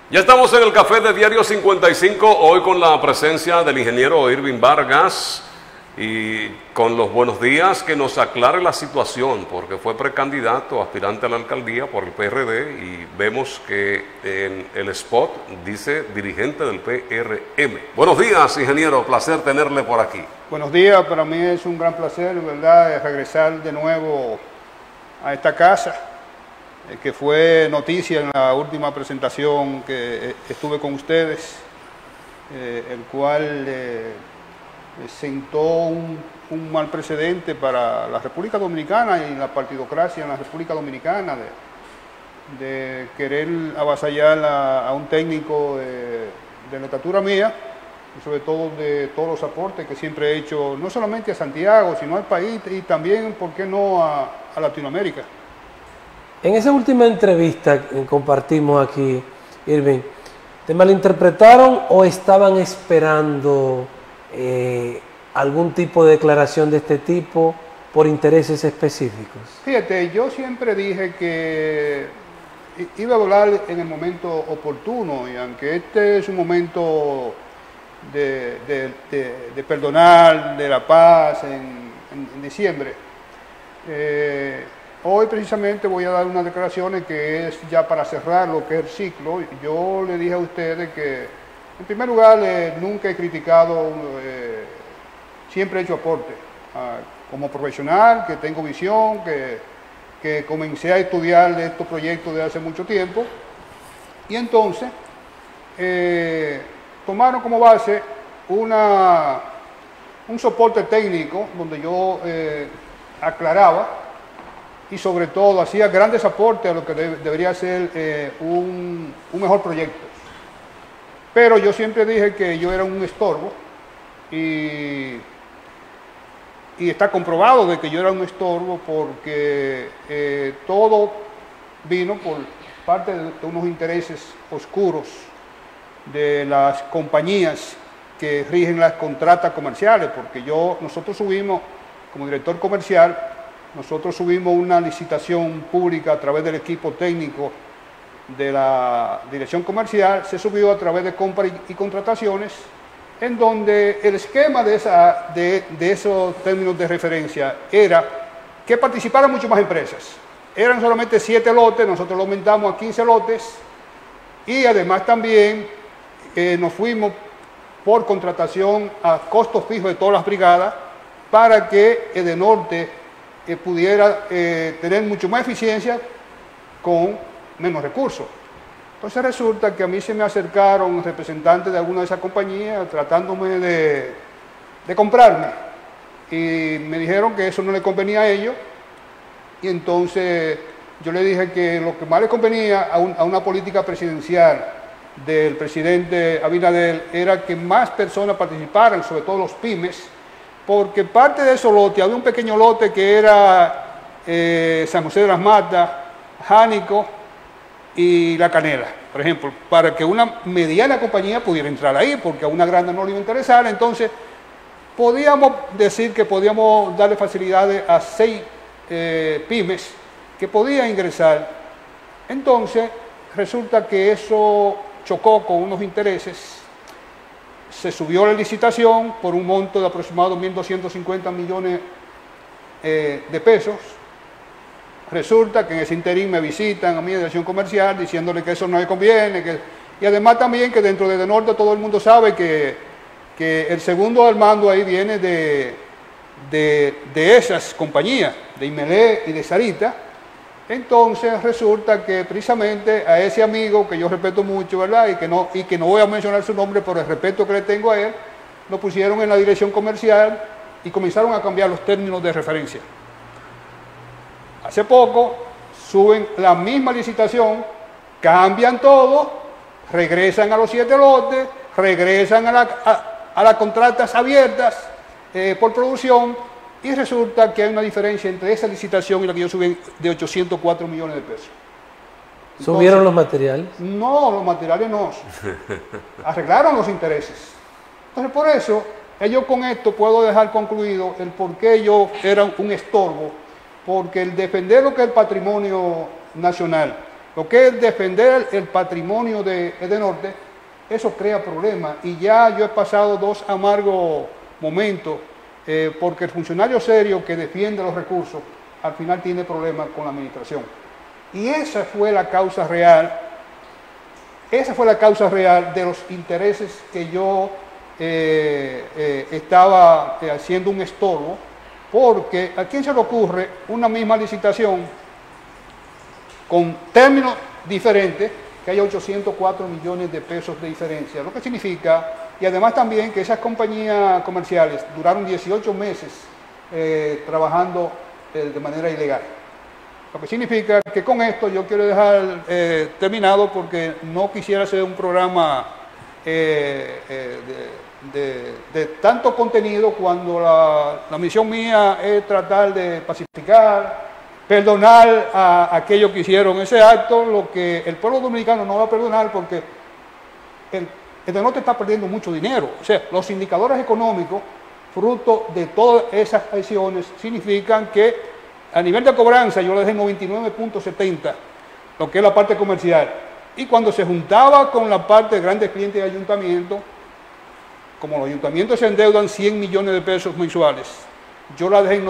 Ya estamos en el café de Diario 55, hoy con la presencia del ingeniero Irving Vargas y con los buenos días, que nos aclare la situación, porque fue precandidato, aspirante a la alcaldía por el PRD, y vemos que en el spot dice dirigente del PRM. Buenos días, ingeniero, placer tenerle por aquí. Buenos días, para mí es un gran placer, ¿verdad?, regresar de nuevo a esta casa, que fue noticia en la última presentación que estuve con ustedes, el cual sentó un mal precedente para la República Dominicana y la partidocracia en la República Dominicana, de querer avasallar a un técnico de la estatura mía, y sobre todo de todos los aportes que siempre he hecho, no solamente a Santiago, sino al país y también, ¿por qué no?, a Latinoamérica. En esa última entrevista que compartimos aquí, Irving, ¿te malinterpretaron o estaban esperando algún tipo de declaración de este tipo por intereses específicos? Fíjate, yo siempre dije que iba a hablar en el momento oportuno, y aunque este es un momento de perdonar, de la paz en diciembre, hoy precisamente voy a dar unas declaraciones que es ya para cerrar lo que es el ciclo. Yo le dije a ustedes que, en primer lugar, nunca he criticado, siempre he hecho aporte. Como profesional, que tengo visión, que comencé a estudiar de estos proyectos desde hace mucho tiempo. Y entonces, tomaron como base un soporte técnico donde yo aclaraba y sobre todo hacía grandes aportes a lo que debería ser un mejor proyecto. Pero yo siempre dije que yo era un estorbo, y está comprobado de que yo era un estorbo, porque todo vino por parte de unos intereses oscuros de las compañías que rigen las contratas comerciales, porque nosotros subimos, como director comercial, nosotros subimos una licitación pública a través del equipo técnico de la dirección comercial, se subió a través de compras y contrataciones, en donde el esquema de esos términos de referencia era que participaran mucho más empresas. Eran solamente 7 lotes, nosotros lo aumentamos a 15 lotes, y además también nos fuimos por contratación a costos fijos de todas las brigadas, para que Edenorte pudiera tener mucho más eficiencia con menos recursos. Entonces resulta que a mí se me acercaron representantes de alguna de esas compañías tratándome de comprarme, y me dijeron que eso no le convenía a ellos, y entonces yo le dije que lo que más le convenía a una política presidencial del presidente Abinader era que más personas participaran, sobre todo los pymes, porque parte de esos lotes, había un pequeño lote que era San José de las Matas, Jánico y La Canela, por ejemplo, para que una mediana compañía pudiera entrar ahí, porque a una grande no le iba a interesar. Entonces podíamos decir que podíamos darle facilidades a 6 pymes que podían ingresar. Entonces resulta que eso chocó con unos intereses. Se subió la licitación por un monto de aproximadamente 1.250 millones de pesos. Resulta que en ese interín me visitan a mi dirección comercial diciéndole que eso no le conviene, y además también que dentro de Edenorte todo el mundo sabe que el segundo al mando ahí viene de esas compañías, de Imelé y de Sarita. Entonces resulta que precisamente a ese amigo que yo respeto mucho, ¿verdad?, y que no voy a mencionar su nombre por el respeto que le tengo a él, lo pusieron en la dirección comercial y comenzaron a cambiar los términos de referencia. Hace poco suben la misma licitación, cambian todo, regresan a los 7 lotes, regresan a las contratas abiertas por producción, y resulta que hay una diferencia entre esa licitación y la que yo subí de 804 millones de pesos. Entonces, ¿subieron los materiales? No, los materiales no. Arreglaron los intereses. Entonces, por eso, yo con esto puedo dejar concluido el por qué yo era un estorbo, porque el defender lo que es el patrimonio nacional Lo que es defender el patrimonio de Edenorte, eso crea problemas. Y ya yo he pasado 2 amargos momentos, porque el funcionario serio que defiende los recursos, al final tiene problemas con la administración. Y esa fue la causa real de los intereses que yo estaba haciendo un estorbo, porque ¿a quién se le ocurre una misma licitación con términos diferentes, que haya 804 millones de pesos de diferencia? Lo que significa, y además también que esas compañías comerciales duraron 18 meses trabajando de manera ilegal. Lo que significa que con esto yo quiero dejar terminado, porque no quisiera hacer un programa de tanto contenido cuando la misión mía es tratar de pacificar, perdonar a aquellos que hicieron ese acto, lo que el pueblo dominicano no va a perdonar, porque el Edenorte está perdiendo mucho dinero. O sea, los indicadores económicos, fruto de todas esas acciones, significan que a nivel de cobranza yo le dejé 99.70, lo que es la parte comercial. Y cuando se juntaba con la parte de grandes clientes de ayuntamiento, como los ayuntamientos se endeudan 100 millones de pesos mensuales, yo la dejé en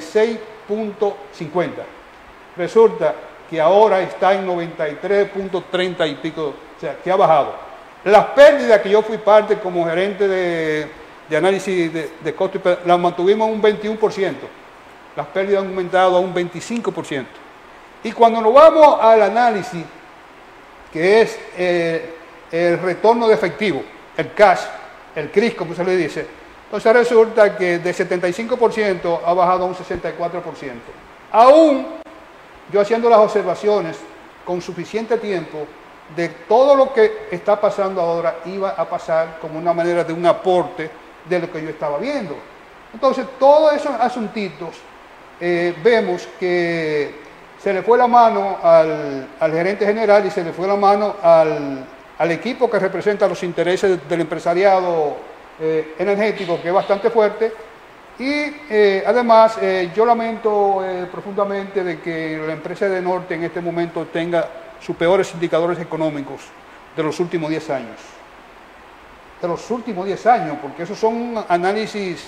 96.50. Resulta que ahora está en 93.30 y pico, o sea, que ha bajado. Las pérdidas que yo fui parte como gerente de análisis de costo, las mantuvimos en un 21%. Las pérdidas han aumentado a un 25%. Y cuando nos vamos al análisis, que es el retorno de efectivo, el cash, el CRIS, como se le dice, entonces resulta que de 75% ha bajado a un 64%. Aún yo haciendo las observaciones con suficiente tiempo de todo lo que está pasando ahora, iba a pasar como una manera de un aporte de lo que yo estaba viendo. Entonces, todos esos asuntitos, vemos que se le fue la mano al gerente general y se le fue la mano al equipo que representa los intereses del empresariado energético, que es bastante fuerte. Y además, yo lamento profundamente de que la empresa de Edenorte en este momento tenga sus peores indicadores económicos de los últimos 10 años. De los últimos 10 años, porque esos son análisis...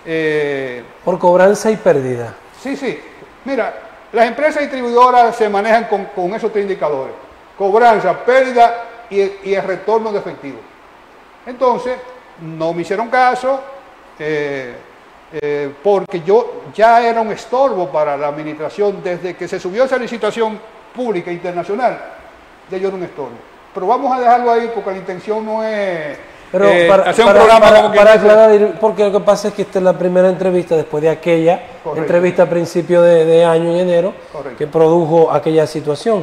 por cobranza y pérdida. Sí, sí. Mira, las empresas distribuidoras se manejan con esos 3 indicadores: cobranza, pérdida y el retorno de efectivo. Entonces, no me hicieron caso, porque yo ya era un estorbo para la administración. Desde que se subió esa licitación pública internacional, ya yo era un estorbo. Pero vamos a dejarlo ahí, porque la intención no es hacer un programa como que... Para aclarar, porque lo que pasa es que esta es la primera entrevista después de aquella entrevista a principio de año, en enero, que produjo aquella situación.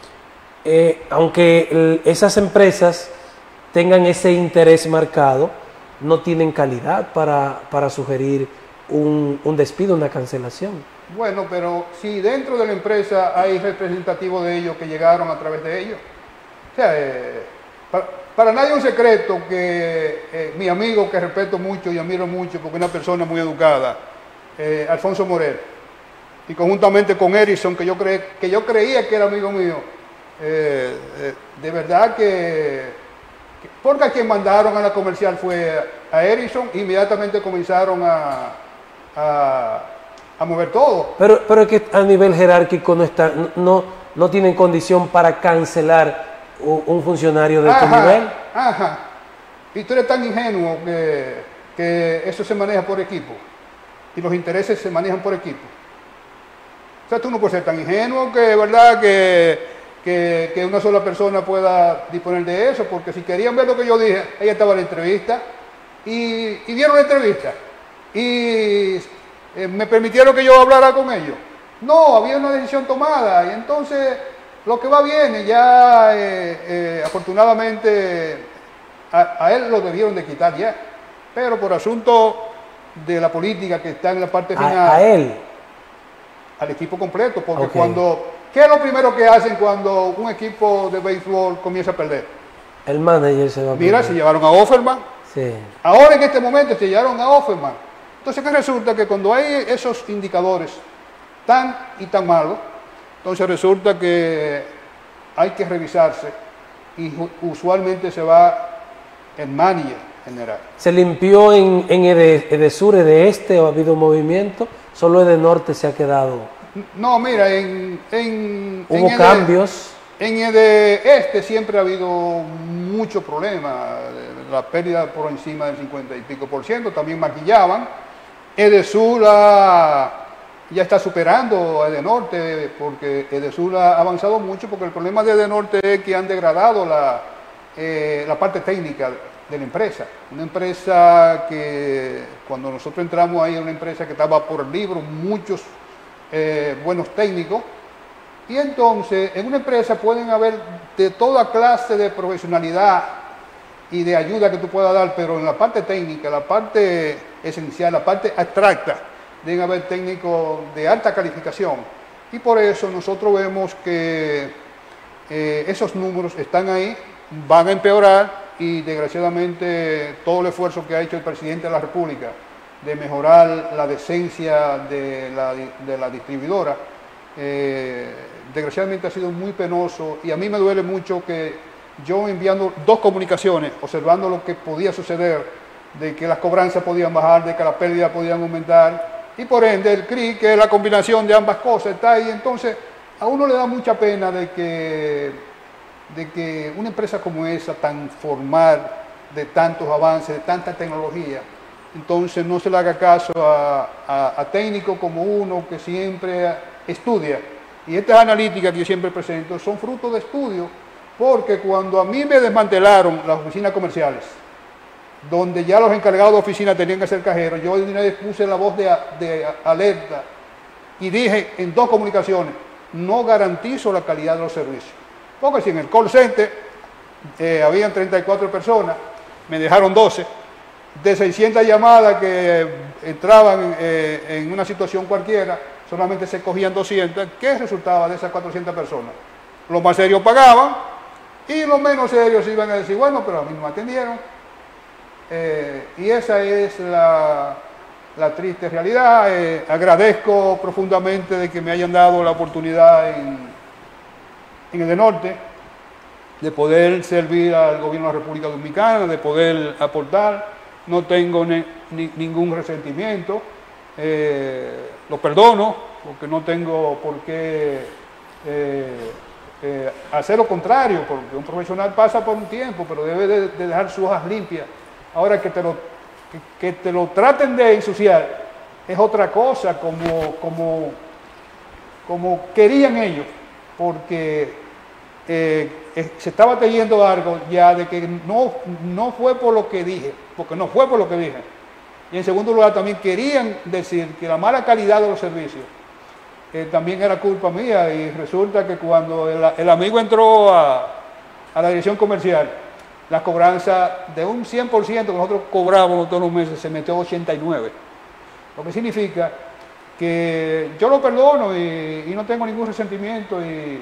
Aunque esas empresas tengan ese interés marcado, no tienen calidad para sugerir un despido, una cancelación. Bueno, pero si dentro de la empresa hay representativos de ellos que llegaron a través de ellos. O sea, para nadie es un secreto que mi amigo, que respeto mucho y admiro mucho porque es una persona muy educada, Alfonso Morel, y conjuntamente con Erison, que yo creía que era amigo mío, de verdad porque a quien mandaron a la comercial fue a Erison, inmediatamente comenzaron a mover todo. Pero es que a nivel jerárquico no tienen condición para cancelar un funcionario de tu nivel. Ajá. Y tú eres tan ingenuo que eso se maneja por equipo. Y los intereses se manejan por equipo. O sea, tú no puedes ser tan ingenuo que, ¿verdad?, que una sola persona pueda disponer de eso, porque si querían ver lo que yo dije, ahí estaba la entrevista, y dieron la entrevista, y me permitieron que yo hablara con ellos. No, había una decisión tomada, y entonces lo que va bien, ya afortunadamente a él lo debieron de quitar ya, pero por asunto de la política que está en la parte final. ¿A él? Al equipo completo, porque ¿qué es lo primero que hacen cuando un equipo de béisbol comienza a perder? El manager se va a Mira, se llevaron a Offerman. Sí. Ahora en este momento se llevaron a Offerman. Entonces, ¿qué resulta? Que cuando hay esos indicadores tan y tan malos, entonces resulta que hay que revisarse y usualmente se va el manager general. ¿Se limpió en Edesur, Este o ha habido movimiento? ¿Solo Edenorte se ha quedado? No, mira, ¿Hubo cambios? En Este siempre ha habido mucho problema, la pérdida por encima del 50 y pico %, también maquillaban. Edesur ya está superando a Edenorte, porque Edesur ha avanzado mucho, porque el problema de Edenorte es que han degradado la parte técnica de la empresa. Una empresa que cuando nosotros entramos ahí, era una empresa que estaba por el libro, muchos buenos técnicos, y entonces en una empresa pueden haber de toda clase de profesionalidad y de ayuda que tú puedas dar, pero en la parte técnica, la parte esencial, la parte abstracta, deben haber técnicos de alta calificación. Y por eso nosotros vemos que esos números están ahí, van a empeorar, y desgraciadamente todo el esfuerzo que ha hecho el presidente de la República de mejorar la decencia de la distribuidora, desgraciadamente ha sido muy penoso, y a mí me duele mucho que yo enviando 2 comunicaciones, observando lo que podía suceder, de que las cobranzas podían bajar, de que las pérdidas podían aumentar, y por ende el CRI, que es la combinación de ambas cosas, está ahí. Entonces a uno le da mucha pena de que una empresa como esa, tan formal, de tantos avances, de tanta tecnología, entonces no se le haga caso a técnicos como uno que siempre estudia. Y estas analíticas que yo siempre presento son fruto de estudio, porque cuando a mí me desmantelaron las oficinas comerciales, donde ya los encargados de oficina tenían que ser cajeros, yo de una vez puse la voz de alerta y dije en 2 comunicaciones: no garantizo la calidad de los servicios. Porque si en el call center habían 34 personas, me dejaron 12, de 600 llamadas que entraban en una situación cualquiera, solamente se cogían 200. ¿Qué resultaba de esas 400 personas? Los más serios pagaban y los menos serios iban a decir, bueno, pero a mí no me atendieron. Y esa es la triste realidad. Agradezco profundamente de que me hayan dado la oportunidad en Edenorte de poder servir al gobierno de la República Dominicana, de poder aportar. No tengo ningún resentimiento, lo perdono, porque no tengo por qué hacer lo contrario, porque un profesional pasa por un tiempo, pero debe de dejar sus hojas limpias. Ahora que te lo traten de ensuciar es otra cosa, como querían ellos, porque se estaba teniendo algo ya de que no fue por lo que dije, porque no fue por lo que dije. Y en segundo lugar también querían decir que la mala calidad de los servicios también era culpa mía, y resulta que cuando el amigo entró a la dirección comercial, la cobranza de un 100% que nosotros cobrábamos todos los meses se metió a 89, lo que significa que yo lo perdono y no tengo ningún resentimiento,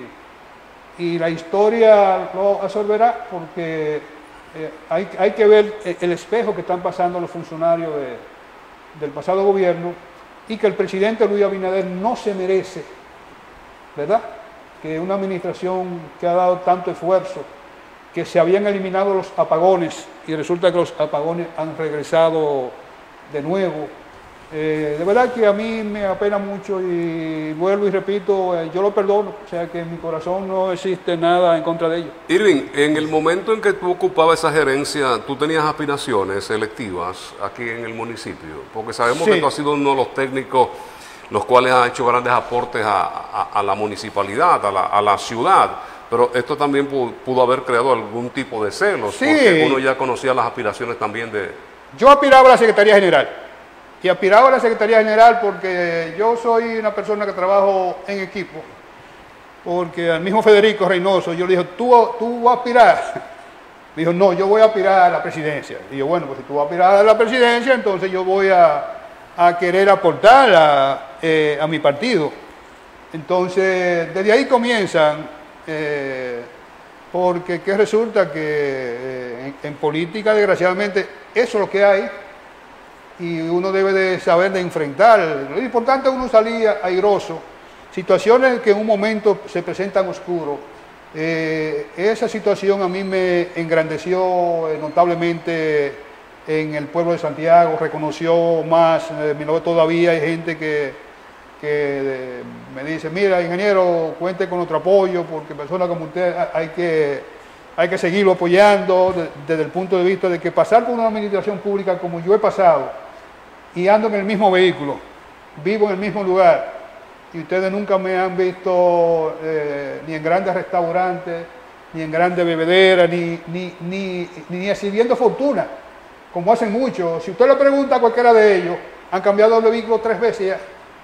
y la historia lo absorberá, porque hay que ver el espejo que están pasando los funcionarios del pasado gobierno, y que el presidente Luis Abinader no se merece, ¿verdad?, que una administración que ha dado tanto esfuerzo, que se habían eliminado los apagones y resulta que los apagones han regresado de nuevo. De verdad que a mí me apena mucho, y vuelvo y repito, yo lo perdono, o sea que en mi corazón no existe nada en contra de ellos. Irving, en el momento en que tú ocupabas esa gerencia, ¿tú tenías aspiraciones electivas aquí en el municipio? Porque sabemos Sí. que tú has sido uno de los técnicos los cuales han hecho grandes aportes a la municipalidad, a la ciudad, pero esto también pudo haber creado algún tipo de celos, Sí. porque uno ya conocía las aspiraciones también de... Yo aspiraba a la Secretaría General, y aspiraba a la Secretaría General porque yo soy una persona que trabajo en equipo, porque al mismo Federico Reynoso yo le dije, ¿tú vas a aspirar? Me dijo, no, yo voy a aspirar a la presidencia. Y yo, bueno, pues si tú vas a aspirar a la presidencia, entonces yo voy a querer aportar a mi partido. Entonces, desde ahí comienzan, porque ¿qué resulta? Que en política, desgraciadamente, eso es lo que hay, y uno debe de saber de enfrentar. Lo importante es uno salir airoso. Situaciones que en un momento se presentan oscuros, Esa situación a mí me engrandeció notablemente en el pueblo de Santiago, reconoció más, todavía hay gente que me dice, mira, ingeniero, cuente con nuestro apoyo, porque personas como usted hay que seguirlo apoyando desde el punto de vista de que pasar por una administración pública como yo he pasado, y ando en el mismo vehículo, vivo en el mismo lugar, y ustedes nunca me han visto ni en grandes restaurantes, ni en grandes bebederas, ni exhibiendo fortuna, como hacen muchos. Si usted le pregunta a cualquiera de ellos, han cambiado de vehículo 3 veces ya.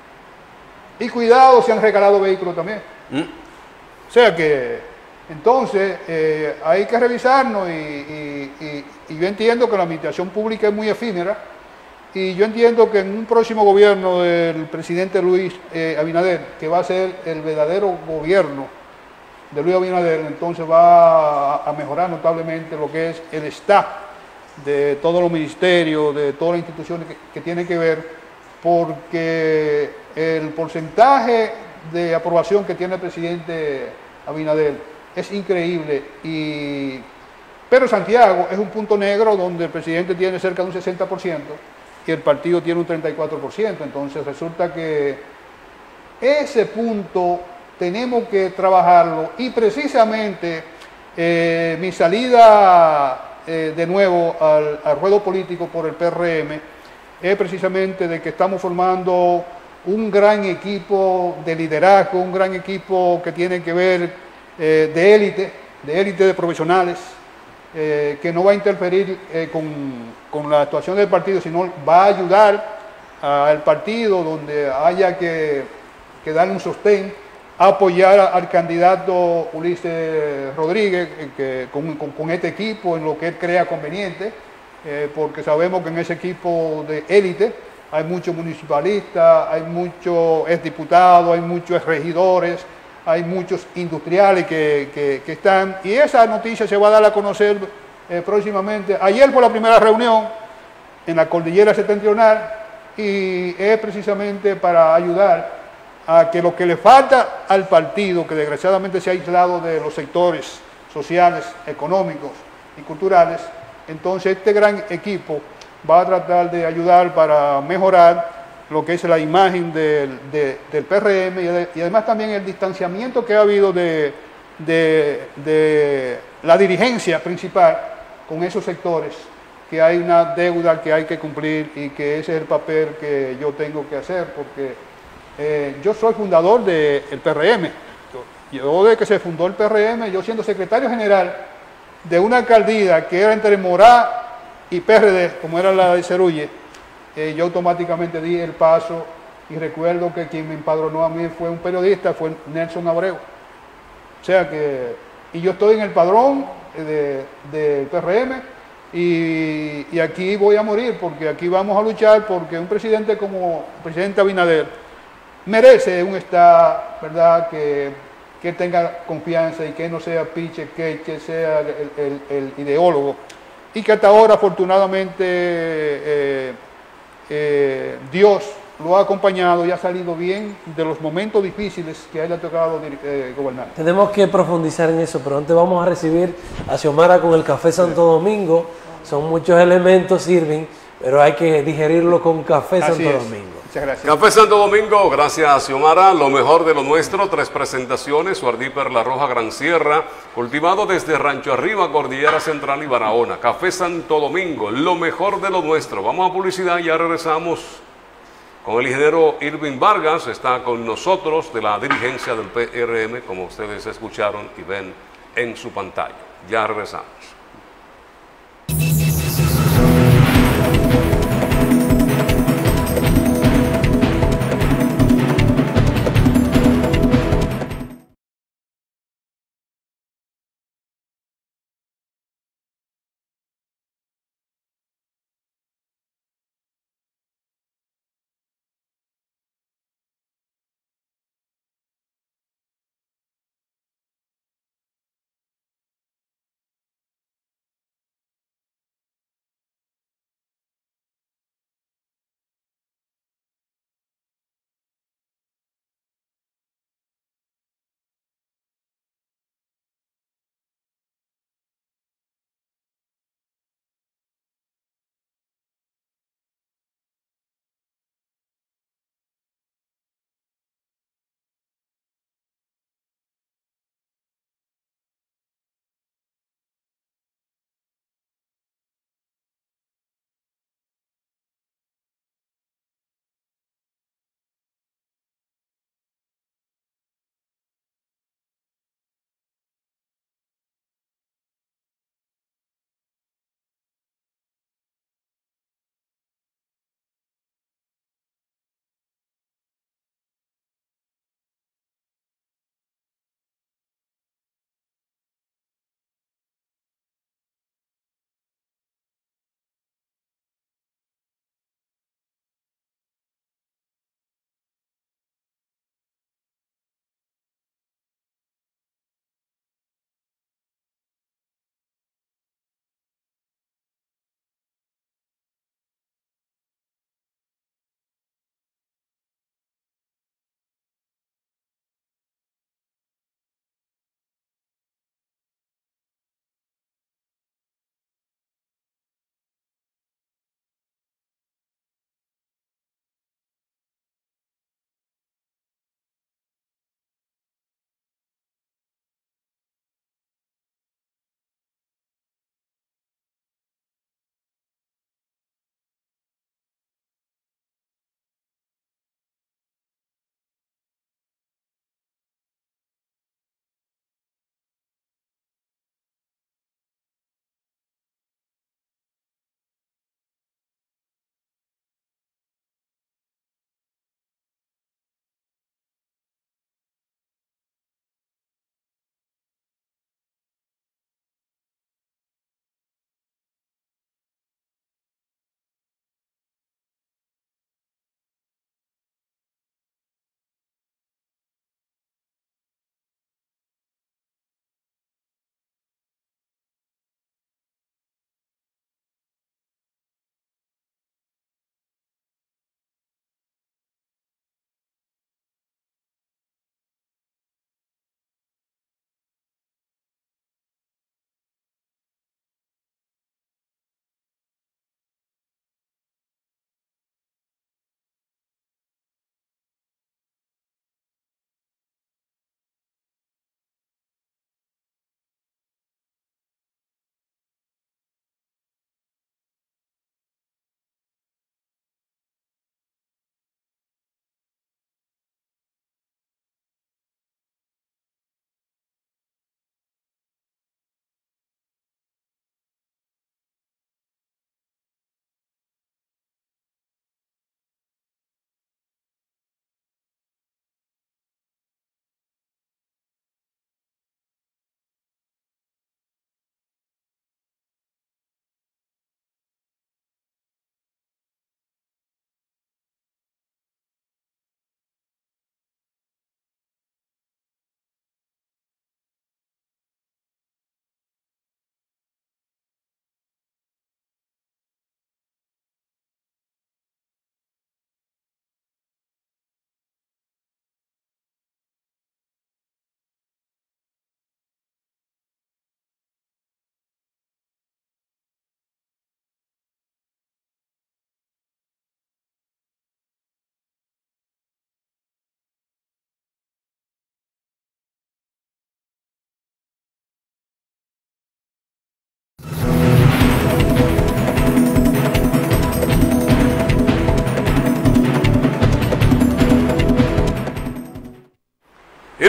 Y cuidado si han regalado vehículos también. O sea que, entonces, hay que revisarnos y yo entiendo que la administración pública es muy efímera y yo entiendo que en un próximo gobierno del presidente Luis Abinader, que va a ser el verdadero gobierno de Luis Abinader, entonces va a mejorar notablemente lo que es el staff de todos los ministerios, de todas las instituciones que tienen que ver, porque el porcentaje de aprobación que tiene el presidente Abinader es increíble, pero Santiago es un punto negro donde el presidente tiene cerca de un 60% y el partido tiene un 34%, entonces resulta que ese punto tenemos que trabajarlo y precisamente mi salida de nuevo al ruedo político por el PRM es precisamente de que estamos formando un gran equipo de liderazgo, un gran equipo que tiene que ver de élite de profesionales, que no va a interferir con la actuación del partido, sino va a ayudar al partido donde haya que darle un sostén, a apoyar al candidato Ulises Rodríguez con este equipo en lo que él crea conveniente, porque sabemos que en ese equipo de élite hay muchos municipalistas, hay muchos exdiputados, hay muchos regidores, hay muchos industriales que están, y esa noticia se va a dar a conocer próximamente. Ayer fue la primera reunión en la cordillera septentrional y es precisamente para ayudar a que lo que le falta al partido, que desgraciadamente se ha aislado de los sectores sociales, económicos y culturales, entonces este gran equipo va a tratar de ayudar para mejorar lo que es la imagen del PRM y además también el distanciamiento que ha habido de la dirigencia principal con esos sectores, que hay una deuda que hay que cumplir y que ese es el papel que yo tengo que hacer, porque yo soy fundador del PRM. Yo desde que se fundó el PRM, yo siendo secretario general de una alcaldía que era entre Morá y PRD, como era la de Cerulle, yo automáticamente di el paso y recuerdo que quien me empadronó a mí fue un periodista, fue Nelson Abreu. O sea que, y yo estoy en el padrón del PRM y aquí voy a morir, porque aquí vamos a luchar porque un presidente como el presidente Abinader merece un Estado, ¿verdad?, que tenga confianza y que no sea piche, que sea el ideólogo. Y que hasta ahora, afortunadamente, Dios lo ha acompañado y ha salido bien de los momentos difíciles que a él le ha tocado gobernar. Tenemos que profundizar en eso, pero antes vamos a recibir a Xiomara con el Café Santo Domingo. Son muchos elementos, Irving, pero hay que digerirlo con Café Santo Domingo. Muchas gracias. Café Santo Domingo, gracias Xiomara, lo mejor de lo nuestro, 3 presentaciones, Suardí Perla Roja Gran Sierra, cultivado desde Rancho Arriba, Cordillera Central y Barahona. Café Santo Domingo, lo mejor de lo nuestro. Vamos a publicidad y ya regresamos con el ingeniero Irving Vargas, está con nosotros de la dirigencia del PRM, como ustedes escucharon y ven en su pantalla. Ya regresamos.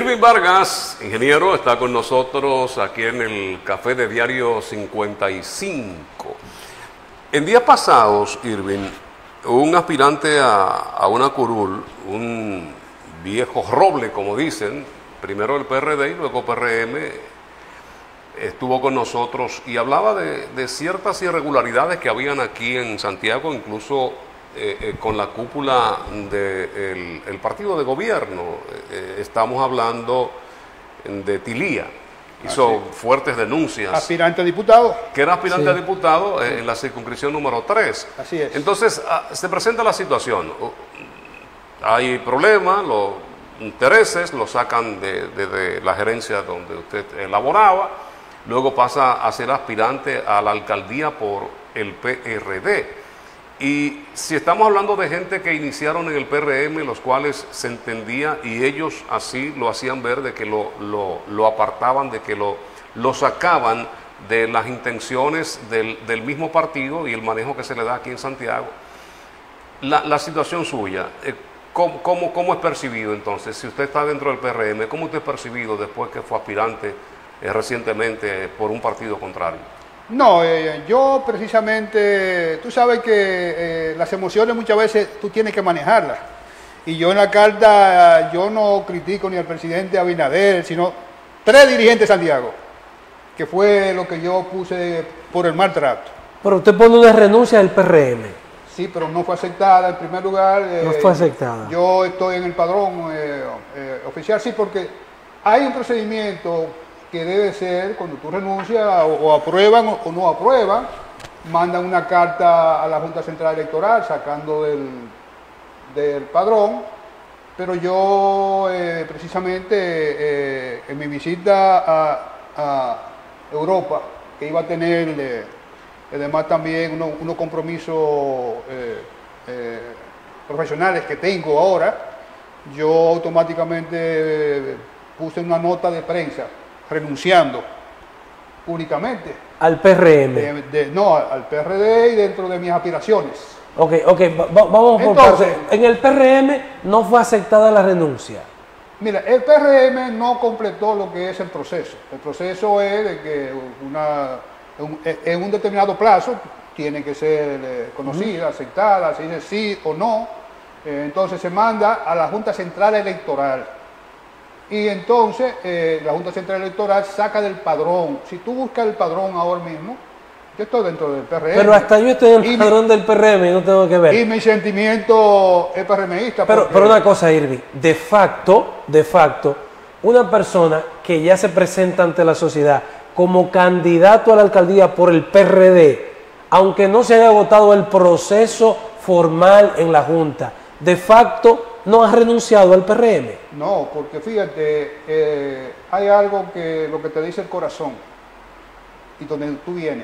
Irving Vargas, ingeniero, está con nosotros aquí en el Café de Diario 55. En días pasados, Irving, un aspirante a una curul, un viejo roble, como dicen, primero el PRD y luego PRM, estuvo con nosotros y hablaba de ciertas irregularidades que habían aquí en Santiago, incluso con la cúpula del partido de gobierno. Estamos hablando de Tilía. Hizo fuertes denuncias. Aspirante a diputado. Que era aspirante Sí. a diputado en la circunscripción número 3. Así es. Entonces, se presenta la situación. Hay problemas, los intereses los sacan de la gerencia donde usted laboraba, luego pasa a ser aspirante a la alcaldía por el PRD. Y si estamos hablando de gente que iniciaron en el PRM, los cuales se entendía y ellos así lo hacían ver, de que lo apartaban, de que lo sacaban de las intenciones del mismo partido y el manejo que se le da aquí en Santiago. La situación suya, ¿cómo es percibido entonces? Si usted está dentro del PRM, ¿cómo usted es percibido después que fue aspirante recientemente por un partido contrario? No, yo precisamente, tú sabes que las emociones muchas veces tú tienes que manejarlas. Y yo en la carta, yo no critico ni al presidente Abinader, sino 3 dirigentes de Santiago, que fue lo que yo puse por el maltrato. Pero usted pone una renuncia del PRM. Sí, pero no fue aceptada en primer lugar. No fue aceptada. Yo estoy en el padrón oficial, sí, porque hay un procedimiento que debe ser cuando tú renuncias o aprueban o no aprueban, mandan una carta a la Junta Central Electoral sacando del padrón, pero yo precisamente en mi visita a Europa, que iba a tener además también unos compromisos profesionales que tengo ahora, yo automáticamente puse una nota de prensa renunciando públicamente. Al PRM. No, al PRD y dentro de mis aspiraciones. Ok, vamos por Entonces, partes. En el PRM no fue aceptada la renuncia. Mira, el PRM no completó lo que es el proceso. El proceso es de que en un determinado plazo tiene que ser conocida, aceptada, se dice sí o no. Entonces se manda a la Junta Central Electoral. Y entonces la Junta Central Electoral saca del padrón. Si tú buscas el padrón ahora mismo, yo estoy dentro del PRM. Pero hasta yo estoy en el padrón del PRM y no tengo que ver. Y mi sentimiento es PRMista. Pero una cosa, Irving, de facto, una persona que ya se presenta ante la sociedad como candidato a la alcaldía por el PRD, aunque no se haya agotado el proceso formal en la Junta, de facto no ha renunciado al PRM. No, porque fíjate, hay algo que lo que te dice el corazón y donde tú vienes.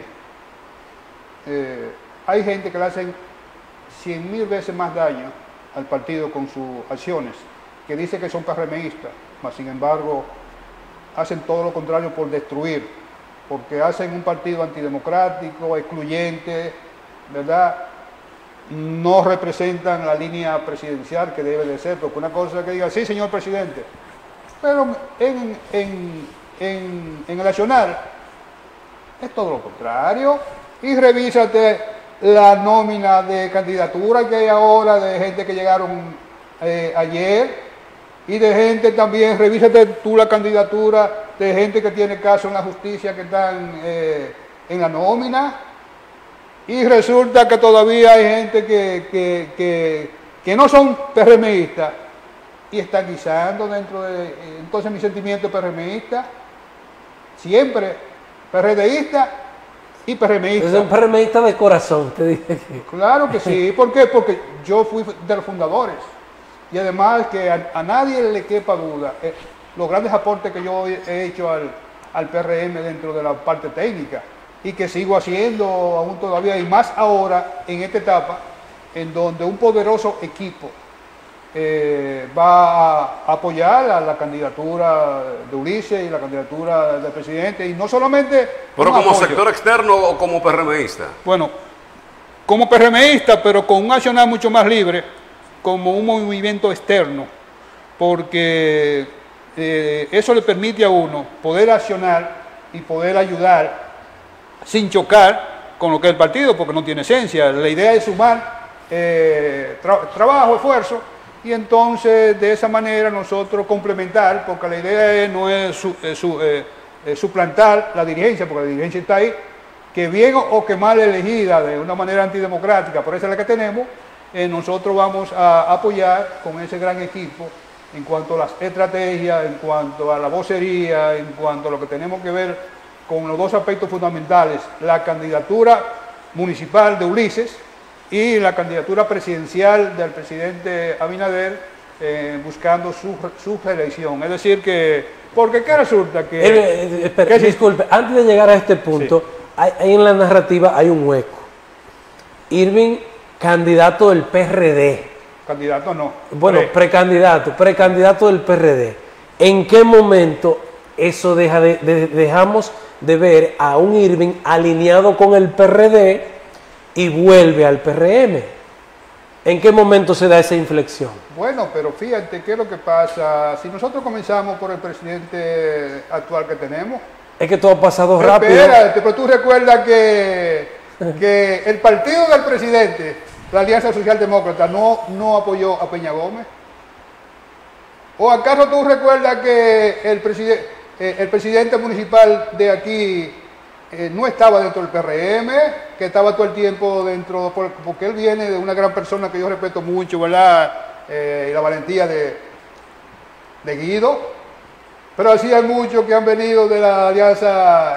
Hay gente que le hacen 100.000 veces más daño al partido con sus acciones, que dice que son PRMistas, mas sin embargo hacen todo lo contrario por destruir, porque hacen un partido antidemocrático, excluyente, ¿verdad? No representan la línea presidencial que debe de ser, porque una cosa es que diga, sí, señor presidente, pero en el accionar es todo lo contrario. Y revísate la nómina de candidatura que hay ahora de gente que llegaron ayer y de gente también, revísate tú la candidatura de gente que tiene caso en la justicia que están en la nómina. Y resulta que todavía hay gente que no son PRMistas y están guisando dentro de... Entonces mi sentimiento es PRMista, siempre PRDista y PRMista. Es un PRMista de corazón, te dije. Claro que sí. ¿Por qué? Porque yo fui de los fundadores. Y además que a nadie le quepa duda los grandes aportes que yo he hecho al PRM dentro de la parte técnica. Y que sigo haciendo aún todavía, y más ahora en esta etapa, en donde un poderoso equipo va a apoyar a la candidatura de Ulises y la candidatura del presidente, y no solamente... ¿Pero un como apoyo. sector externo o como PRMista? Bueno, como PRMista, pero con un accionar mucho más libre, como un movimiento externo, porque eso le permite a uno poder accionar y poder ayudar sin chocar con lo que es el partido, porque no tiene esencia. La idea es sumar trabajo, esfuerzo, y entonces de esa manera nosotros complementar, porque la idea no es suplantar la dirigencia, porque la dirigencia está ahí, que bien o que mal elegida de una manera antidemocrática, por esa es la que tenemos, nosotros vamos a apoyar con ese gran equipo en cuanto a las estrategias, en cuanto a la vocería, en cuanto a lo que tenemos que ver con los dos aspectos fundamentales, la candidatura municipal de Ulises y la candidatura presidencial del presidente Abinader, buscando su reelección. Es decir que, porque ¿qué resulta? Disculpe, antes de llegar a este punto, sí, hay en la narrativa hay un hueco. Irving, candidato del PRD. Candidato no. Bueno, precandidato del PRD. ¿En qué momento eso dejamos de ver a un Irving alineado con el PRD y vuelve al PRM? ¿En qué momento se da esa inflexión? Bueno, pero fíjate qué es lo que pasa. Si nosotros comenzamos por el presidente actual que tenemos... Es que todo ha pasado rápido. Espérate, pero tú recuerdas que el partido del presidente, la Alianza Socialdemócrata, no apoyó a Peña Gómez. ¿O acaso tú recuerdas que el presidente municipal de aquí no estaba dentro del PRM, que estaba todo el tiempo dentro, porque él viene de una gran persona que yo respeto mucho, ¿verdad? Y la valentía de Guido? Pero así hay muchos que han venido de la alianza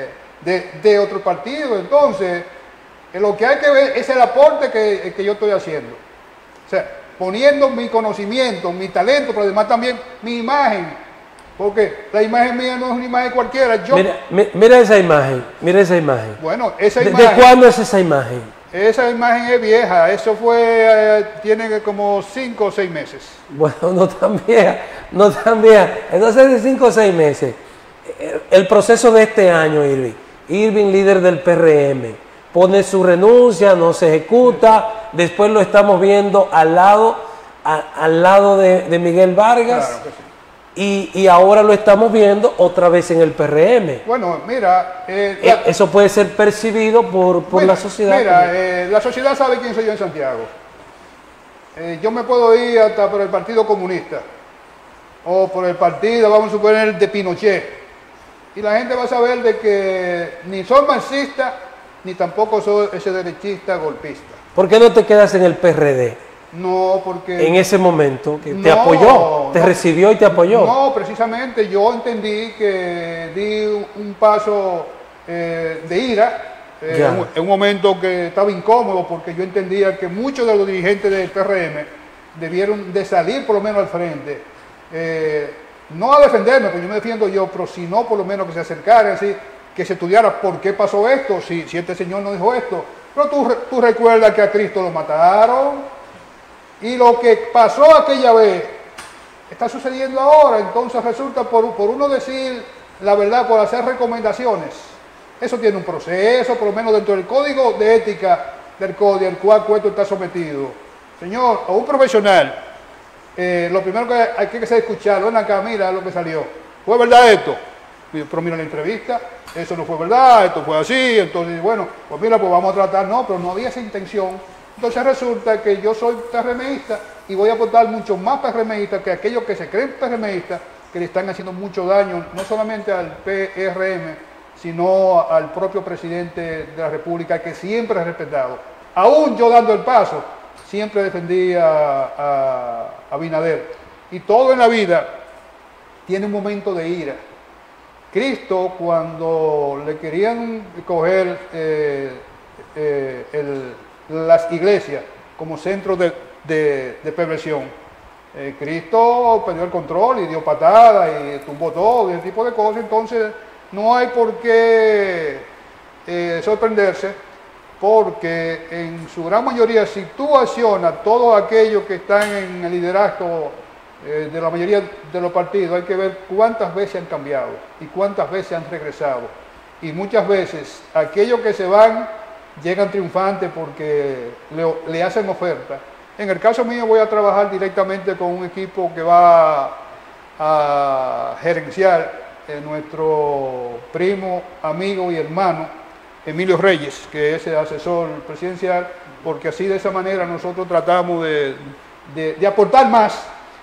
de otro partido. Entonces, lo que hay que ver es el aporte que yo estoy haciendo. O sea, poniendo mi conocimiento, mi talento, pero además también mi imagen. Porque la imagen mía no es una imagen cualquiera. Mira esa imagen, mira esa imagen. Bueno, esa imagen... ¿De cuándo es esa imagen? Esa imagen es vieja, eso fue, tiene como 5 o 6 meses. Bueno, no tan vieja, no tan vieja. Entonces de 5 o 6 meses, el proceso de este año, Irving, líder del PRM, pone su renuncia, no se ejecuta, después lo estamos viendo al lado de Miguel Vargas. Claro que sí. Y ahora lo estamos viendo otra vez en el PRM. Bueno, mira... eso puede ser percibido por la sociedad. Mira, la sociedad sabe quién soy yo en Santiago. Yo me puedo ir hasta por el Partido Comunista, o por el partido, vamos a suponer, de Pinochet. Y la gente va a saber de que ni soy marxista, ni tampoco soy ese derechista golpista. ¿Por qué no te quedas en el PRD? No, porque... En ese momento, que te apoyó, te recibió y te apoyó. No, precisamente yo entendí que di un paso de ira, en un momento que estaba incómodo, porque yo entendía que muchos de los dirigentes del PRM debieron de salir por lo menos al frente. No a defenderme, porque yo me defiendo yo, pero si no, por lo menos que se acercara, así, que se estudiara por qué pasó esto, si este señor no dijo esto. Pero tú recuerdas que a Cristo lo mataron. Y lo que pasó aquella vez está sucediendo ahora. Entonces resulta por uno decir la verdad, por hacer recomendaciones. Eso tiene un proceso, por lo menos dentro del código de ética del CODI, al cual Cueto está sometido. Señor, o un profesional, lo primero que hay que hacer es escucharlo. Ven acá, mira lo que salió. ¿Fue verdad esto? Pero mira la entrevista, eso no fue verdad, esto fue así. Entonces, bueno, pues mira, pues vamos a tratar. No, pero no había esa intención. Entonces resulta que yo soy PRMista y voy a votar mucho más PRMista que aquellos que se creen PRMistas, que le están haciendo mucho daño, no solamente al PRM, sino al propio presidente de la República, que siempre he respetado. Aún yo dando el paso, siempre defendí a Abinader. Y todo en la vida tiene un momento de ira. Cristo, cuando le querían coger las iglesias como centro de perversión, Cristo perdió el control y dio patadas y tumbó todo y ese tipo de cosas. Entonces no hay por qué sorprenderse, porque en su gran mayoría, si tú accionas todo aquello que están en el liderazgo de la mayoría de los partidos, hay que ver cuántas veces han cambiado y cuántas veces han regresado. Y muchas veces aquellos que se van llegan triunfantes porque le hacen oferta. En el caso mío voy a trabajar directamente con un equipo que va a gerenciar nuestro primo, amigo y hermano Emilio Reyes, que es el asesor presidencial, porque así de esa manera nosotros tratamos de aportar más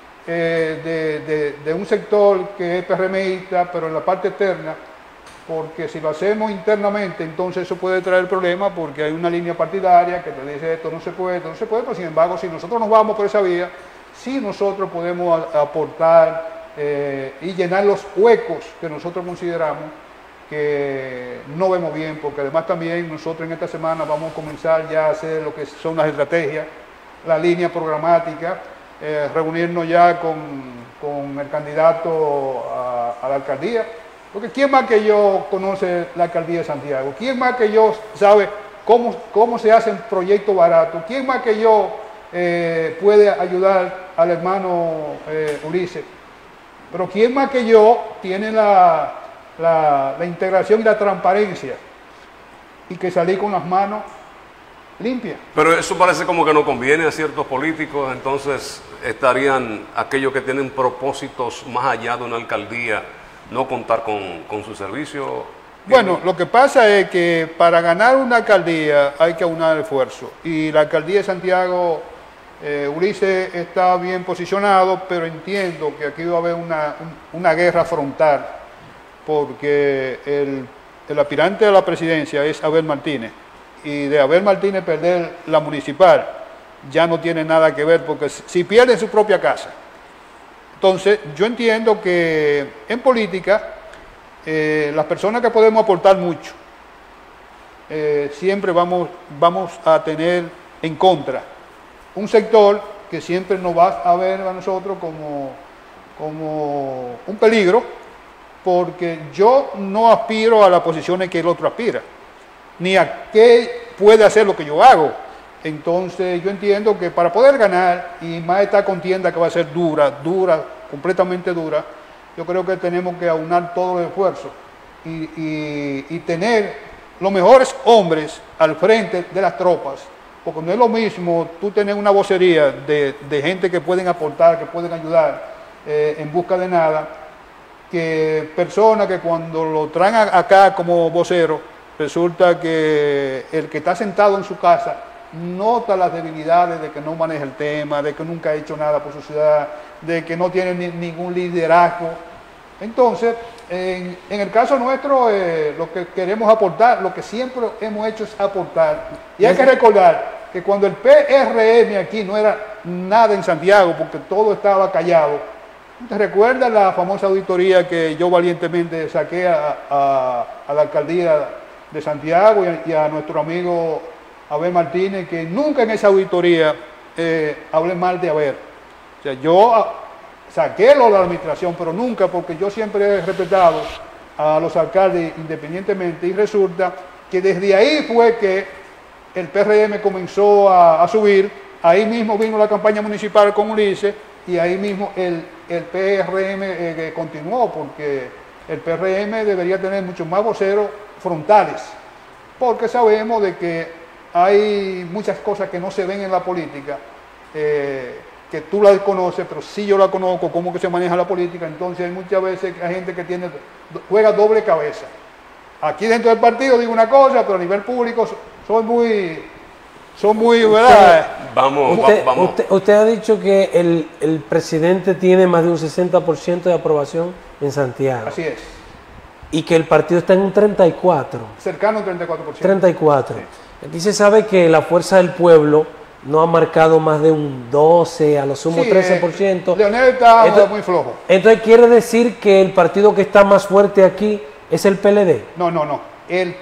de un sector que es PRMista, pero en la parte externa, porque si lo hacemos internamente, entonces eso puede traer problemas, porque hay una línea partidaria que te dice esto no se puede, pero sin embargo, si nosotros nos vamos por esa vía, sí nosotros podemos aportar y llenar los huecos que nosotros consideramos que no vemos bien, porque además también nosotros en esta semana vamos a comenzar ya a hacer lo que son las estrategias, la línea programática, reunirnos ya con el candidato a la alcaldía, porque ¿quién más que yo conoce la alcaldía de Santiago? ¿Quién más que yo sabe cómo se hacen proyectos baratos? ¿Quién más que yo puede ayudar al hermano Ulises? Pero ¿quién más que yo tiene la integración y la transparencia y que salí con las manos limpias? Pero eso parece como que no conviene a ciertos políticos, entonces estarían aquellos que tienen propósitos más allá de una alcaldía, no contar con su servicio. Bueno, lo que pasa es que para ganar una alcaldía hay que aunar esfuerzo, y la alcaldía de Santiago, Ulises está bien posicionado, pero entiendo que aquí va a haber una guerra frontal, porque el aspirante a la presidencia es Abel Martínez, y de Abel Martínez perder la municipal ya no tiene nada que ver, porque si pierde en su propia casa. Entonces, yo entiendo que en política, las personas que podemos aportar mucho, siempre vamos a tener en contra un sector que siempre nos va a ver a nosotros como un peligro, porque yo no aspiro a las posiciones que el otro aspira, ni a qué puede hacer lo que yo hago. Entonces yo entiendo que para poder ganar, y más esta contienda que va a ser dura, completamente dura, yo creo que tenemos que aunar todos los esfuerzos y tener los mejores hombres al frente de las tropas, porque no es lo mismo tú tener una vocería de gente que pueden aportar, que pueden ayudar en busca de nada, que personas que cuando lo traen acá como vocero, resulta que el que está sentado en su casa nota las debilidades de que no maneja el tema, de que nunca ha hecho nada por su ciudad, de que no tiene ningún liderazgo. Entonces, en el caso nuestro, lo que queremos aportar, lo que siempre hemos hecho es aportar. Y hay que recordar que cuando el PRM aquí no era nada en Santiago, porque todo estaba callado, ¿te recuerdas la famosa auditoría que yo valientemente saqué a la alcaldía de Santiago y a nuestro amigo Abel Martínez, que nunca en esa auditoría hablé mal de Abel? O sea, yo saqué lo de la administración, pero nunca, porque yo siempre he respetado a los alcaldes independientemente, y resulta que desde ahí fue que el PRM comenzó a subir, ahí mismo vino la campaña municipal con Ulises, y ahí mismo el PRM continuó, porque el PRM debería tener muchos más voceros frontales, porque sabemos de que hay muchas cosas que no se ven en la política, que tú la desconoces, pero sí yo la conozco, cómo que se maneja la política. Entonces hay muchas veces hay gente que juega doble cabeza. Aquí dentro del partido digo una cosa, pero a nivel público son muy, ¿verdad? Vamos. Usted ha dicho que el presidente tiene más de un 60% de aprobación en Santiago. Así es. Y que el partido está en un 34%. Cercano al 34%. 34%. Sí. Aquí se sabe que la Fuerza del Pueblo no ha marcado más de un 12%, a lo sumo 13%. Leonel está muy flojo. Entonces quiere decir que el partido que está más fuerte aquí es el PLD. No. El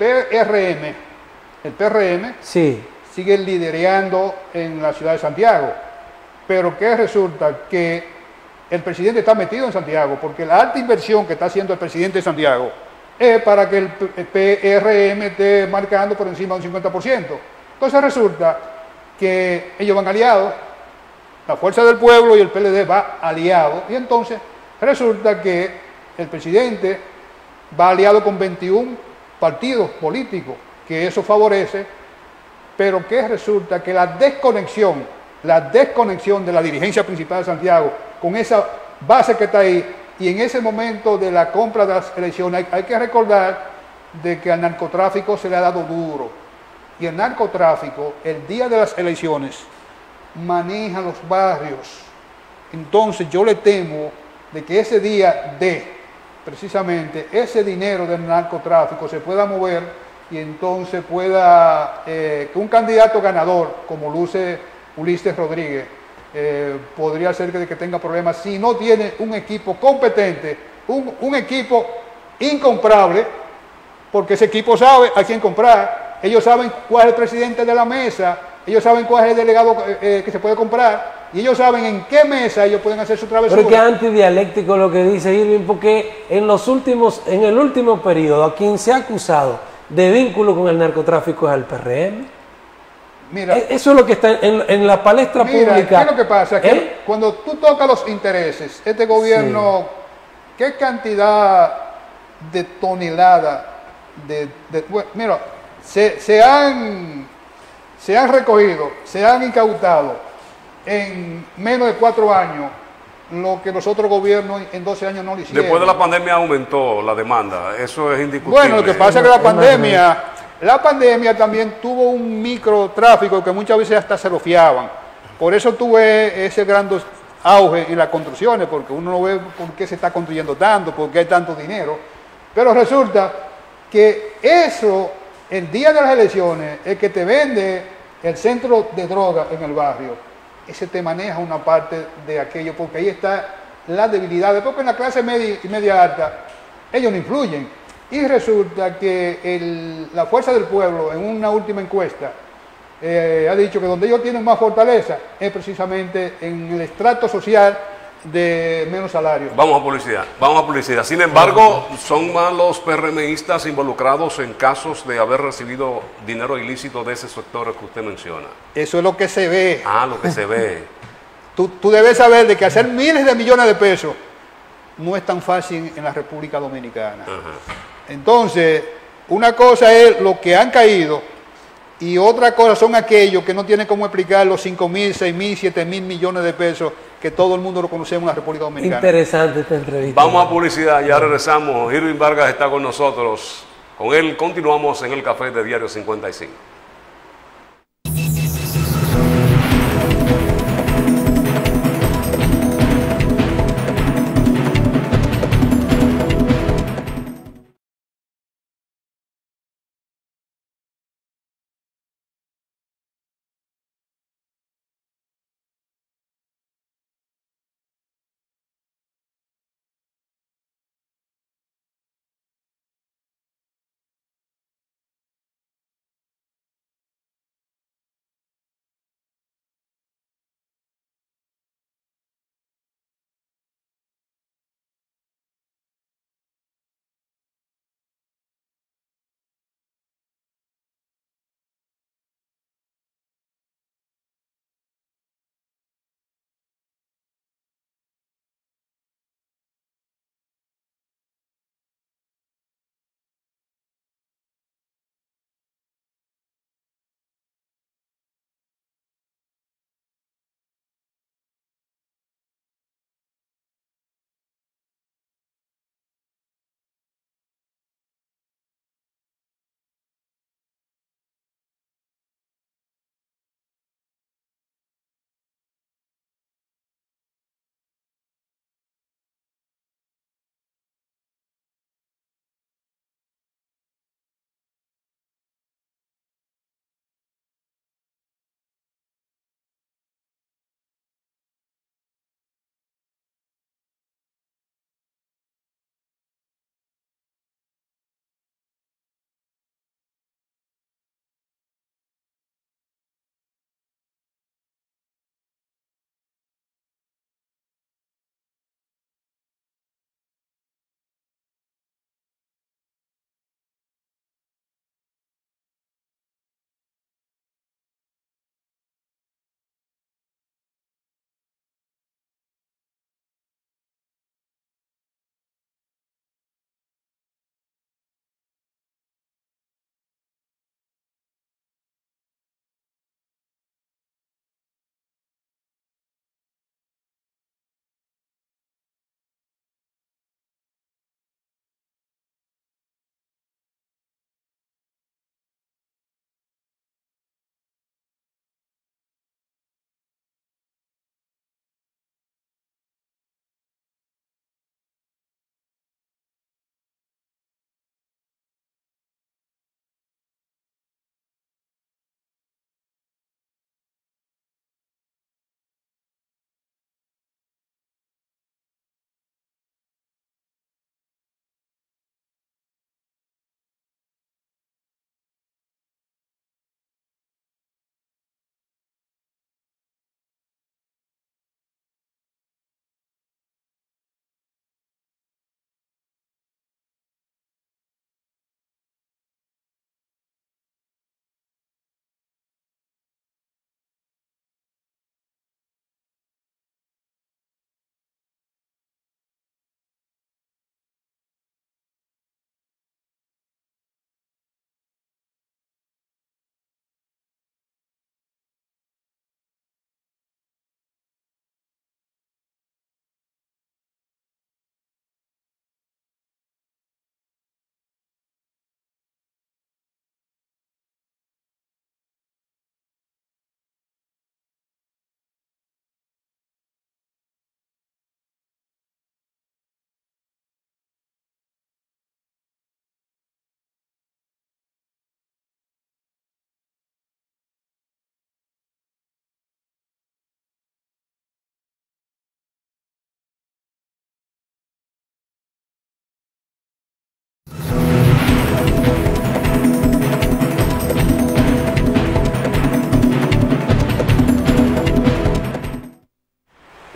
PRM Sí. sigue liderando en la ciudad de Santiago. Pero ¿qué resulta? Que el presidente está metido en Santiago, porque la alta inversión que está haciendo el presidente de Santiago es para que el PRM esté marcando por encima de un 50%. Entonces resulta que ellos van aliados, la Fuerza del Pueblo y el PLD va aliado, y entonces resulta que el presidente va aliado con 21 partidos políticos, que eso favorece, pero que resulta que la desconexión de la dirigencia principal de Santiago con esa base que está ahí y en ese momento de la compra de las elecciones hay que recordar de que al narcotráfico se le ha dado duro. Y el narcotráfico, el día de las elecciones, maneja los barrios. Entonces yo le temo de que ese día precisamente ese dinero del narcotráfico se pueda mover y entonces pueda, que un candidato ganador como luce Ulises Rodríguez, podría ser que tenga problemas si no tiene un equipo competente, un equipo incomprable, porque ese equipo sabe a quién comprar, ellos saben cuál es el presidente de la mesa, ellos saben cuál es el delegado que se puede comprar, y ellos saben en qué mesa ellos pueden hacer su travesura. Pero es que es antidialéctico lo que dice Irving, porque en el último periodo, a quien se ha acusado de vínculo con el narcotráfico es al PRM. Mira, eso es lo que está en la palestra pública. ¿Qué es lo que pasa? Que cuando tú tocas los intereses, este gobierno, ¿qué cantidad de toneladas mira, se han recogido, se han incautado en menos de 4 años lo que los otros gobiernos en 12 años no lo hicieron? Después de la pandemia aumentó la demanda, eso es indiscutible. Bueno, lo que pasa es que la pandemia también tuvo un microtráfico que muchas veces hasta se lo fiaban. Por eso tuve ese gran auge en las construcciones, porque uno no ve por qué se está construyendo tanto, por qué hay tanto dinero. Pero resulta que eso, el día de las elecciones, el que te vende el centro de droga en el barrio, ese te maneja una parte de aquello, porque ahí está la debilidad. Porque en la clase media y media alta, ellos no influyen. Y resulta que la fuerza del pueblo, en una última encuesta, ha dicho que donde ellos tienen más fortaleza es precisamente en el estrato social de menos salario. Vamos a publicidad. Sin embargo, son más los PRMistas involucrados en casos de haber recibido dinero ilícito de ese sector que usted menciona. Eso es lo que se ve. Ah, lo que se ve. Tú debes saber de que hacer miles de millones de pesos no es tan fácil en la República Dominicana. Ajá. Entonces, una cosa es lo que han caído y otra cosa son aquellos que no tienen cómo explicar los 5.000, 6.000, 7.000 millones de pesos que todo el mundo lo conocemos en la República Dominicana. Interesante esta entrevista. Vamos a publicidad, ya regresamos. Irving Vargas está con nosotros. Con él continuamos en el café de Diario 55.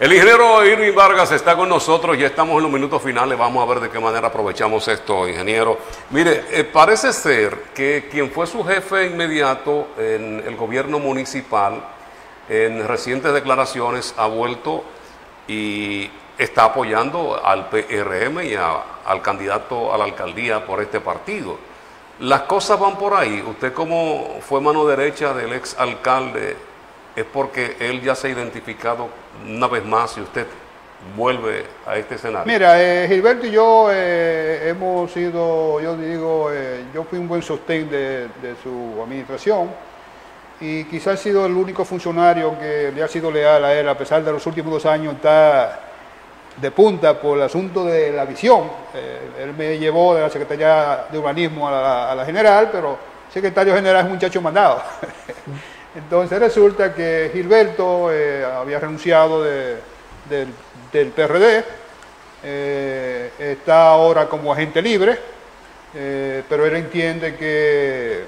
El ingeniero Irving Vargas está con nosotros, ya estamos en los minutos finales, vamos a ver de qué manera aprovechamos esto, ingeniero. Mire, parece ser que quien fue su jefe inmediato en el gobierno municipal, en recientes declaraciones, ha vuelto y está apoyando al PRM y al candidato a la alcaldía por este partido. Las cosas van por ahí. Usted, como fue mano derecha del ex alcalde, es porque él ya se ha identificado una vez más y usted vuelve a este escenario. Mira, Gilberto y yo hemos sido, yo digo, yo fui un buen sostén de su administración y quizás he sido el único funcionario que le ha sido leal a él, a pesar de los últimos 2 años está de punta por el asunto de la visión. Él me llevó de la Secretaría de Urbanismo a la general, pero el secretario general es un muchacho mandado. Entonces resulta que Gilberto había renunciado del PRD, está ahora como agente libre, pero él entiende que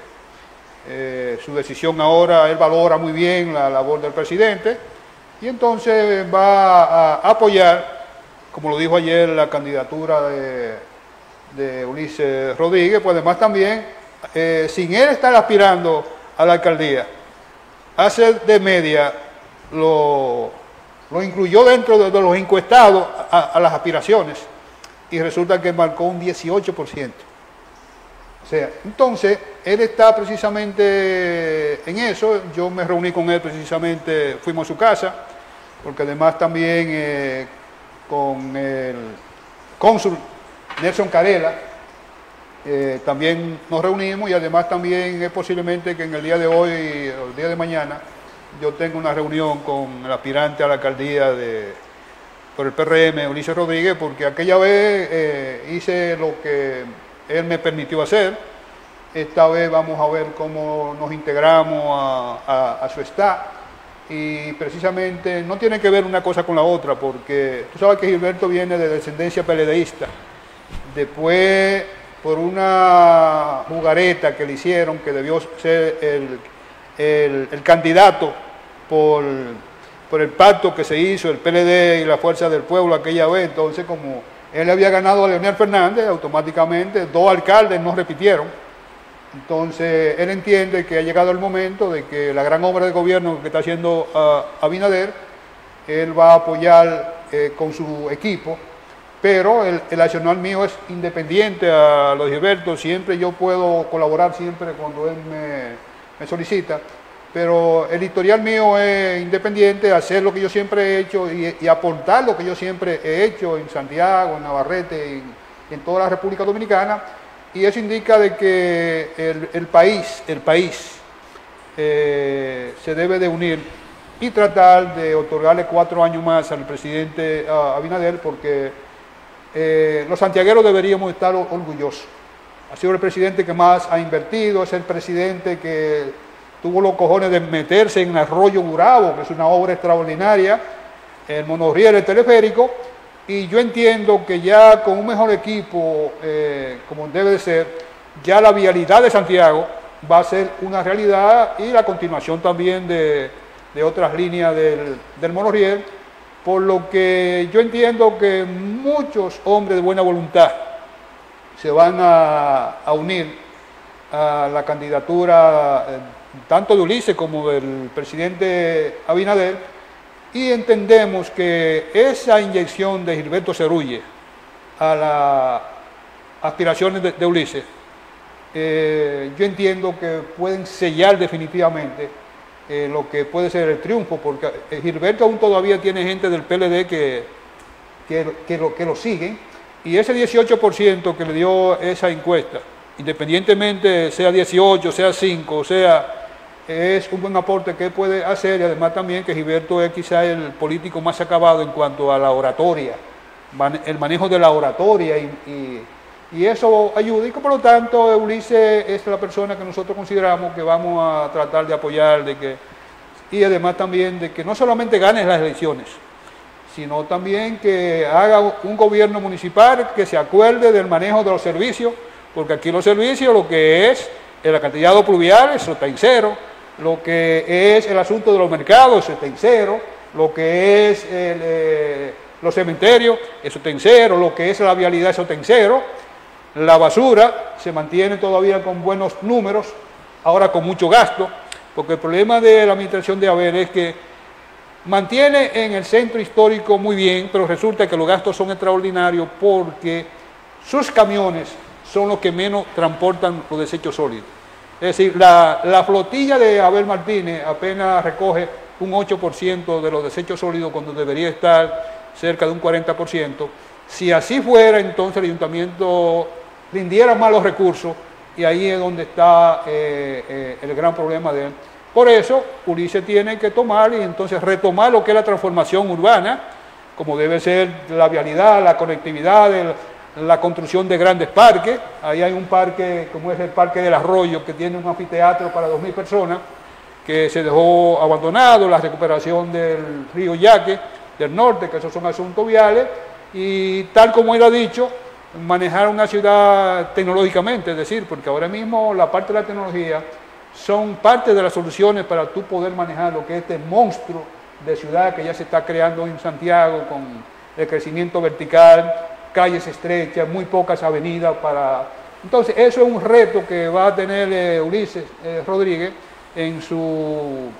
su decisión ahora, él valora muy bien la labor del presidente y entonces va a apoyar, como lo dijo ayer, la candidatura de Ulises Rodríguez, pues además también, sin él estar aspirando a la alcaldía, hace de media lo incluyó dentro de los encuestados a las aspiraciones y resulta que marcó un 18%. O sea, entonces, él está precisamente en eso. Yo me reuní con él precisamente, fuimos a su casa, porque además también con el cónsul Nelson Carela, también nos reunimos y además también es posiblemente que en el día de hoy o el día de mañana yo tengo una reunión con el aspirante a la alcaldía por el PRM, Ulises Rodríguez, porque aquella vez hice lo que él me permitió hacer. Esta vez vamos a ver cómo nos integramos a su staff y precisamente no tiene que ver una cosa con la otra, porque tú sabes que Gilberto viene de descendencia PLDista. Después, por una jugareta que le hicieron, que debió ser el candidato por el pacto que se hizo, el PLD y la Fuerza del Pueblo aquella vez, entonces como él había ganado a Leonel Fernández, automáticamente 2 alcaldes no repitieron. Entonces él entiende que ha llegado el momento de que la gran obra de gobierno que está haciendo Abinader, él va a apoyar con su equipo. Pero el accionar mío es independiente a lo de Gilberto, siempre yo puedo colaborar siempre cuando él me solicita, pero el historial mío es independiente, hacer lo que yo siempre he hecho y aportar lo que yo siempre he hecho en Santiago, en Navarrete y en toda la República Dominicana, y eso indica de que el país se debe de unir y tratar de otorgarle 4 años más al presidente Abinader, porque los santiagueros deberíamos estar orgullosos. Ha sido el presidente que más ha invertido, es el presidente que tuvo los cojones de meterse en el Arroyo Gurabo, que es una obra extraordinaria, el monorriel, el teleférico, y yo entiendo que ya con un mejor equipo, como debe de ser, ya la vialidad de Santiago va a ser una realidad y la continuación también de otras líneas del monorriel, por lo que yo entiendo que muchos hombres de buena voluntad se van a unir a la candidatura tanto de Ulises como del presidente Abinader, y entendemos que esa inyección de Gilberto Cerulle a las aspiraciones de Ulises, yo entiendo que pueden sellar definitivamente lo que puede ser el triunfo, porque Gilberto aún todavía tiene gente del PLD que lo siguen, y ese 18% que le dio esa encuesta, independientemente sea 18, sea 5, es un buen aporte que puede hacer, y además también que Gilberto es quizá el político más acabado en cuanto a la oratoria, el manejo de la oratoria, y eso ayuda, y que por lo tanto Ulises es la persona que nosotros consideramos que vamos a tratar de apoyar, y además también de que no solamente gane las elecciones, sino también que haga un gobierno municipal que se acuerde del manejo de los servicios, porque aquí los servicios, lo que es el acantilado pluvial, eso está en cero, lo que es el asunto de los mercados, eso está en cero, lo que es los cementerios, eso está en cero, lo que es la vialidad, eso está en cero, la basura se mantiene todavía con buenos números, ahora con mucho gasto, porque el problema de la administración de Abel es que mantiene en el centro histórico muy bien, pero resulta que los gastos son extraordinarios porque sus camiones son los que menos transportan los desechos sólidos. Es decir, la flotilla de Abel Martínez apenas recoge un 8% de los desechos sólidos cuando debería estar cerca de un 40%. Si así fuera, entonces el ayuntamiento rindiera más los recursos y ahí es donde está el gran problema de él. Por eso, Ulises tiene que tomar y entonces retomar lo que es la transformación urbana, como debe ser la vialidad, la conectividad, la construcción de grandes parques. Ahí hay un parque, como es el Parque del Arroyo, que tiene un anfiteatro para 2.000 personas, que se dejó abandonado, la recuperación del río Yaque, del norte, que esos son asuntos viales, y tal como él ha dicho, manejar una ciudad tecnológicamente, es decir, porque ahora mismo la parte de la tecnología son parte de las soluciones para tú poder manejar lo que es este monstruo de ciudad que ya se está creando en Santiago con el crecimiento vertical, calles estrechas, muy pocas avenidas para... Entonces, eso es un reto que va a tener Ulises Rodríguez en sus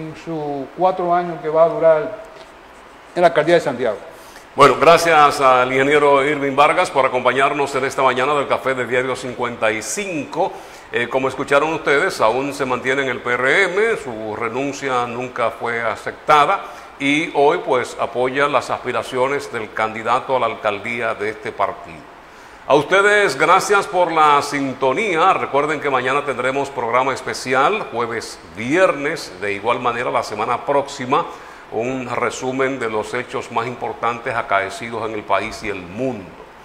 4 años que va a durar en la alcaldía de Santiago. Bueno, gracias al ingeniero Irving Vargas por acompañarnos en esta mañana del Café de Diario 55. Como escucharon ustedes, aún se mantiene en el PRM, su renuncia nunca fue aceptada y hoy pues apoya las aspiraciones del candidato a la alcaldía de este partido. A ustedes gracias por la sintonía. Recuerden que mañana tendremos programa especial, jueves, viernes, de igual manera la semana próxima, un resumen de los hechos más importantes acaecidos en el país y el mundo.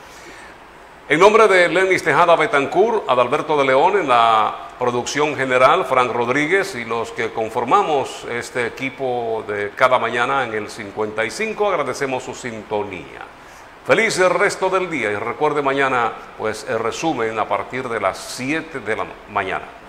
En nombre de Lenis Tejada Betancourt, Adalberto de León en la producción general, Frank Rodríguez y los que conformamos este equipo de cada mañana en el 55, agradecemos su sintonía. Feliz el resto del día y recuerde mañana pues el resumen a partir de las 7 de la mañana.